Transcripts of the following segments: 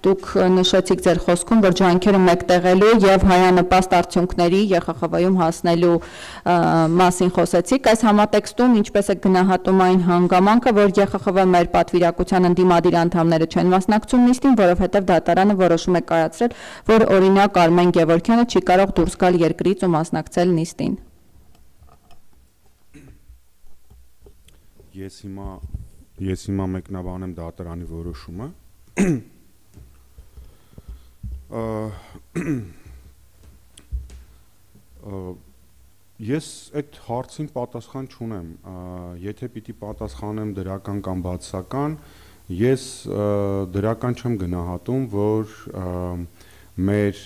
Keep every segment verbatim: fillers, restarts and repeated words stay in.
դուք նշեցիք ձեր խոսքում, որ ջանքերը մեկտեղելու եւ հայանպաստ արդյունքների ԵԽԽՎ-ում հասնելու մասին խոսեցիք։ Այս համատեքստում ինչպես է գնահատում այն հանգամանքը, որ ԵԽԽՎ մեր պատվիրակության ընդդիմադիր անդամները չեն մասնակցում նիստին, որովհետեւ դատարանը որոշում է կայացրել, որ օրինակ Արմեն Գևորգյանը չի կարող դուրս գալ երկրից ու մասնակցել նիստին։ Ես հիմա ես հիմա մեկնաբանեմ դատարանի որոշումը։ Ես այդ հարցին պատասխան չունեմ, եթե պիտի պատասխանեմ դրական կամ բացասական, ես դրական չեմ գնահատում, որ մեր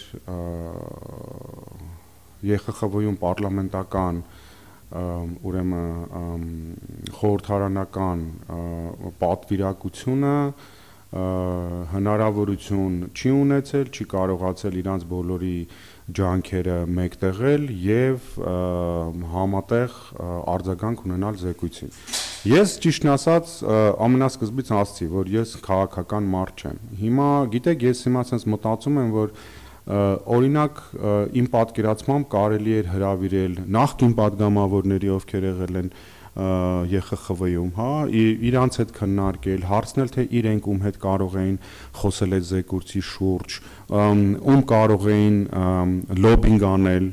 ԵԽԽՎ-ում պարլամենտական ուրեմն խորհրդարանական պատվիրակությունը հնարավորություն չի ունեցել, չի կարողացել իրանց բոլորի ջանքերը մեկտեղել եւ համատեղ արձագանք ունենալ զեկույցին։ Ես ճիշտն ասած ամենասկզբից ասացի, որ ես քաղաքական մարդ չեմ։ Հիմա գիտեք, ես հիմա sense մտածում եմ, որ օրինակ իմ պատկերացմամբ կարելի էր հրավիրել նախկին падգամավորների, ովքեր եղել են ԵԽԽՎ-ում, հա, իրանց հետ քննարկել, հարցնել թե իրենք ում հետ կարող էին խոսել այդ զեկույցի շուրջ, ում կարող էին լոբինգ անել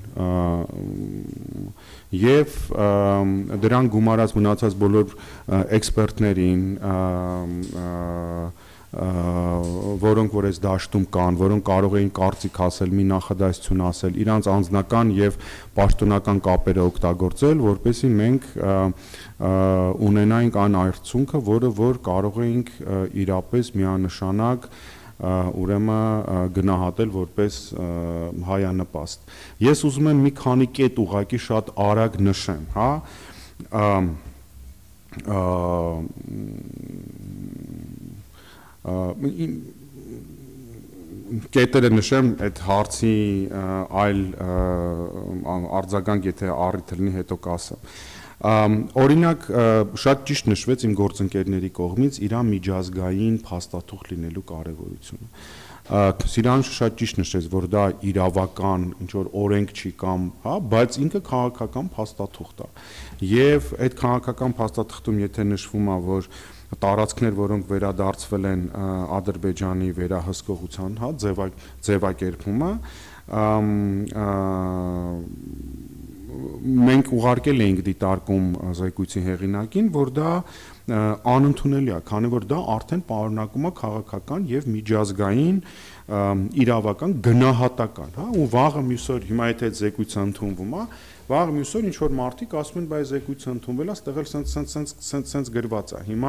եւ դրան գումարած մնացած բոլոր էքսպերտներին, որոնք որ այս դաշտում կան, որոնք կարող էին կարծիք ասել, մի նախադասություն ասել, իրանց անձնական եւ պաշտոնական կապերը օգտագործել, որպեսզի մենք ունենայինք այն արդյունքը, որը որ կարող էինք իրապես միանշանակ ուրեմն գնահատել որպես հայանպաստ։ Ես ուզում եմ մի քանի կետ ուղղակի շատ արագ նշեմ, հա, կետերը նշեմ այդ հարցի այլ արձագանք, եթե առիթ լինի, հետո կասեմ։ Օրինակ շատ ճիշտ նշվեց իմ գործընկերների կողմից իրան միջազգային փաստաթուղթ լինելու կարևորությունը։ Սիրան շատ ճիշտ նշեց, որ դա իրավական ինչ-որ օրենք չի կամ, հա, բայց ինքը քաղաքական փաստաթուղթ է։ Եվ այդ քաղաքական փաստաթղթում եթե նշվում է, որ տարածքներ, որոնք վերադարձվել են Ադրբեջանի վերահսկողության, հա, ձևակերպումը, մենք ուղարկել էինք դիտարկում զեկույցի հեղինակին, որ դա անընդունելի է, քանի որ դա արդեն պարունակում է քաղաքական եւ միջազգային իրավական գնահատական, հա, ու վաղը մյուս օր հիմա եթե այդ զեկույցը ընդունվում է, վաղը մյուս օր ինչ որ մարդիկ ասում են, բայց զեկույցը ընդունվել է, ստեղ էլ սենց գրված է։ Հիմա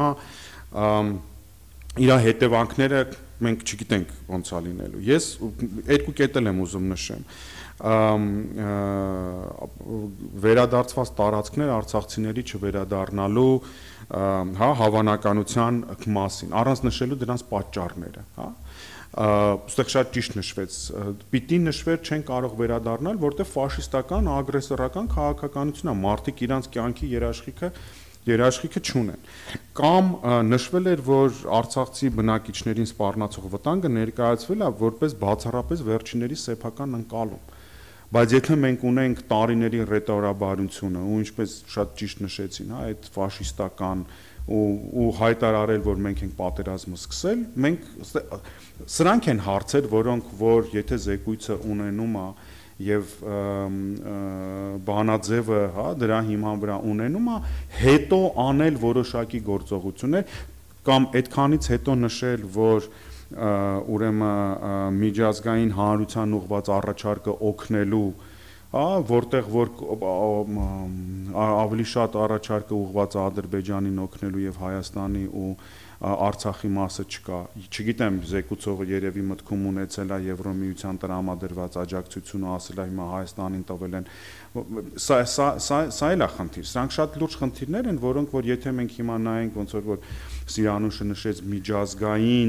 իր հետևանքները մենք չգիտենք ոնց է լինելու։ Ես երկու կետ եմ ուզում նշեմ։ Վերադարձված տարածքներ արցախցիների չվերադառնալու, հա, հավանականության մասին, առանց նշելու դրանց պատճառները, հա։ Ստեղ շատ ճիշտ նշվեց, պիտի նշվեր չեն կարող վերադառնալ, որտեղ ֆաշիստական, ագրեսորական քաղաքականություն է, մարդիկ իրանց կյանքի երաշխիքը երաշխիքը չունեն։ Կամ նշվել էր, որ արցախցի բնակիչներին սպառնացող վտանգը ներկայացվել է որպես բացառապես վերջինների սեփական ընկալում։ Բայց եթե մենք ունենք տարիների ռետորաբարությունը, ու ինչպես շատ ճիշտ նշեցին, հա, այդ ֆաշիստական ու հայտարարել, որ մենք ենք պատերազմը սկսել, մենք սրանք են հարցեր, որոնք որ եթե զեկույցը ունենում է եւ բանաձևը, հա, դրա հիման վրա ունենում է, հետո անել որոշակի գործողություններ կամ այդքանից հետո նշել, որ ուրեմն միջազգային հանրության ուղղված առաջարկը օգնելու, հա, որտեղ որ ավելի շատ առաջարկը ուղղված է Ադրբեջանին օգնելու եւ Հայաստանի ու Արցախի մասը չկա, չգիտեմ, զեկուցողը երևի մտքում ունեցել է Եվրոմիության տրամադրված աջակցությունը, ասել է հիմա Հայաստանին տվել են, սա սա սա էլ է խնդիր, սրանք շատ լուրջ խնդիրներ են, որոնք որ եթե մենք հիմա նայենք ոնց որ որ Սիրանուշը նշեց միջազգային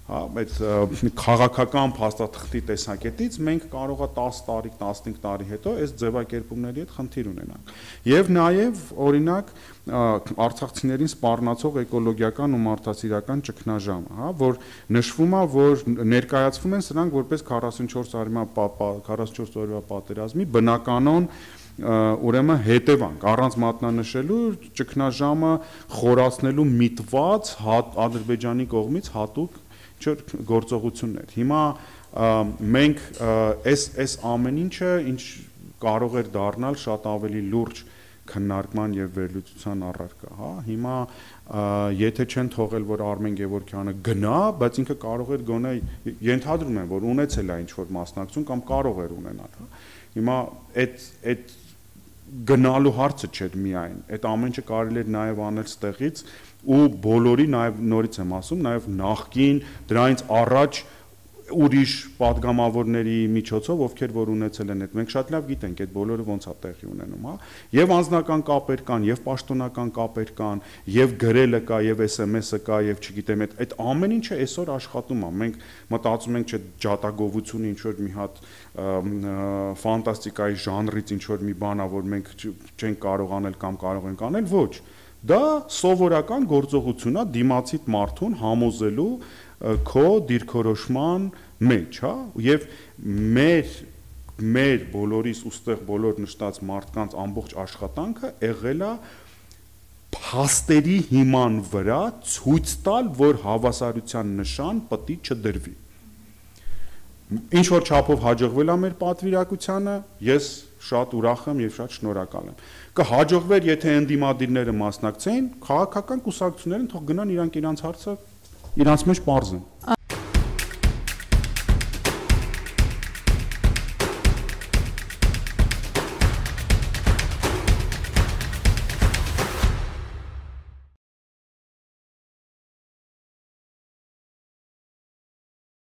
հա, այդ քաղաքական փաստաթղթի տեսակետից մենք կարող է տասը տարի, տասնհինգ տարի հետո այս ձևակերպումների հետ խնդիր ունենանք։ Եվ նաև, օրինակ, արցախցիներին սպառնացող էկոլոգիական ու մարդասիրական ճգնաժամը, հա, որ նշվում է, որ ներկայացվում են սրանք որպես քառասունչորս օրվա պատերազմի բնականon ուրեմն հետևանք, առանց մատնանշելու ճգնաժամը խորացնելու միտված Ադրբեջանի կողմից հատուկ գործողություններ։ Հիմա մենք այս ամեն ինչը ինչ կարող էր դառնալ շատ ավելի լուրջ քննարկման եւ վերլուծության առարկա, հա, հիմա եթե չեն թողել, որ Արմեն Գևորգյանը գնա, բայց ինքը կարող էր գոնե ենթադրում են, որ ունեցել է ինչ-որ մասնակցություն կամ կարող էր ունենալ, հա։ Հիմա այդ այդ գնալու հարցը չէր միայն, այդ ամեն ինչը կարելի էր նաև անել ստեղից ու բոլորի նաև նորից եմ ասում, նաև նախկին դրանից առաջ ուրիշ падգամավորների միջոցով, ովքեր որ ունեցել են այդ, մենք շատ լավ գիտենք այդ բոլորը ոնց է տեղի ունենում, հա, եւ անձնական կապեր կան, եւ պաշտոնական կապեր կան, եւ գրելը կա, եւ էս էմ էսը կա, եւ չգիտեմ, այդ այդ ամեն ինչը այսօր աշխատում է, մենք մտածում ենք, չէ, ջատագովությունը ինչ որ մի հատ ֆանտաստիկայի ժանրից ինչ որ մի բան է, որ մենք չենք կարող անել կամ կարող ենք անել, ոչ, դա սովորական գործողություն է դիմացիտ մարդուն համոզելու քո դիրքորոշման մեջ, հա, եւ մեր մեր բոլորիս ուստեղ բոլոր նշտած մարդկանց ամբողջ աշխատանքը եղել է փաստերի հիման վրա ցույց տալ, որ հավասարության նշան պետք է չդրվի։ Ինչ որ չափով հաջողվել է մեր պատվիրակությանը, ես շատ ուրախ եմ եւ շատ շնորհակալ եմ։ Կհաջողվեր, եթե ընդդիմադիրները մասնակցեին, քաղաքական կուսակցությունները թող գնան իրանք իրանց հարցը իրանց մեջ բարձեն։